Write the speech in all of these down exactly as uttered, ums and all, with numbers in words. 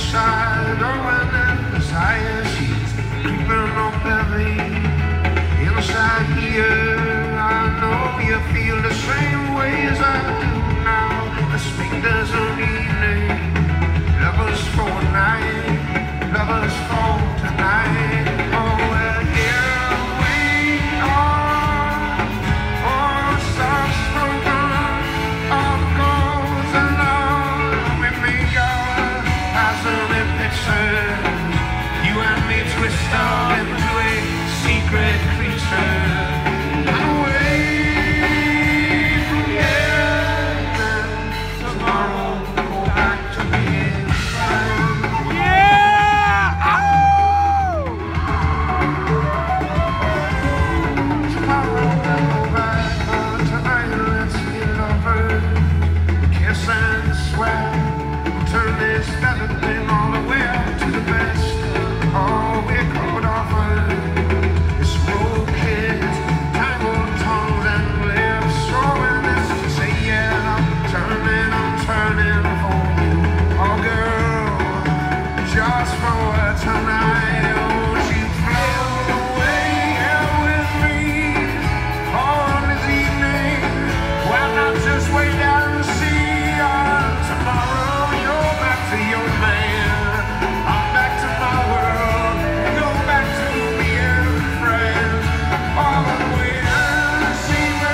inside, oh, and then desire, she's creeping up heavy. Inside here, I know you feel the same way as I do now. Let's make this an evening, lovers for a night, lovers for tonight. Oh, well, here we are, oh, soft spoken, of goes along. We make our passionate pictures, you and me twist up into a secret creature. And wait from here, then tomorrow go back to being friends. Yeah! Oh! Tomorrow we'll go back, but tonight let's be lovers. Kiss and swear, turn this better thing all the way up to the best. All we could offer is road kids, tangled tongues and lips. So when this say yeah, I'm turning, I'm turning for you. Oh girl, just for tonight, won't you float away here with me on this evening? Why not just wait out and see? Uh, tomorrow you're back to your man, I'm back to my world, go back to being friends. All the way and see me,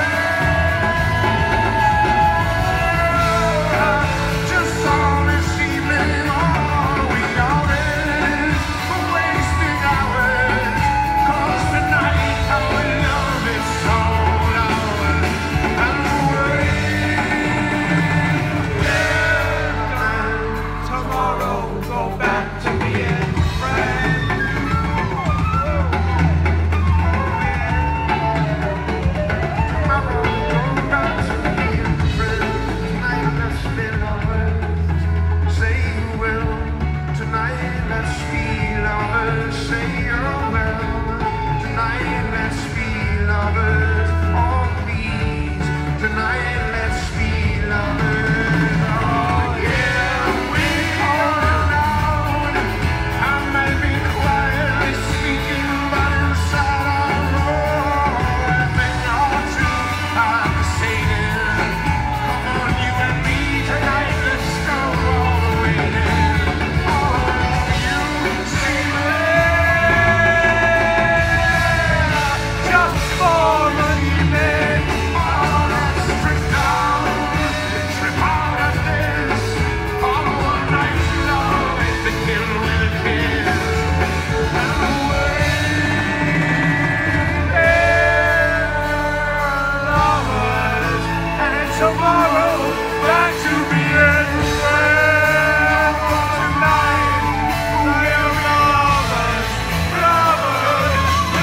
just all this evening, all we are is wasting hours. 'Cause tonight our love is all ours. And wait, tomorrow go back to being friends. Tomorrow go back to being friends. Tonight let's be lovers. Say you will. Tonight let's be lovers. Say you will. Tonight let's be lovers. Oh please. Tonight let's be lovers. Oh yeah, we are loud. I may be quietly speaking, but inside I know everything ought to I'm saying. Come on, you and me tonight. Let's go all the way there. All of you, see me. Just for an evening. Oh, let's trip down, trip out of this. All one night love is begin with a kiss. And Lovers, and tomorrow back to being friends. Tonight we're lovers, lovers,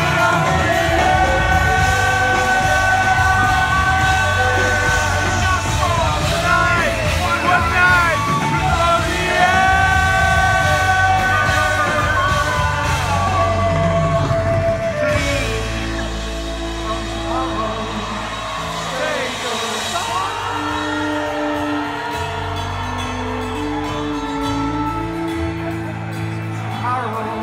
just for tonight, one night, oh yeah. Say goodbye. tomorrow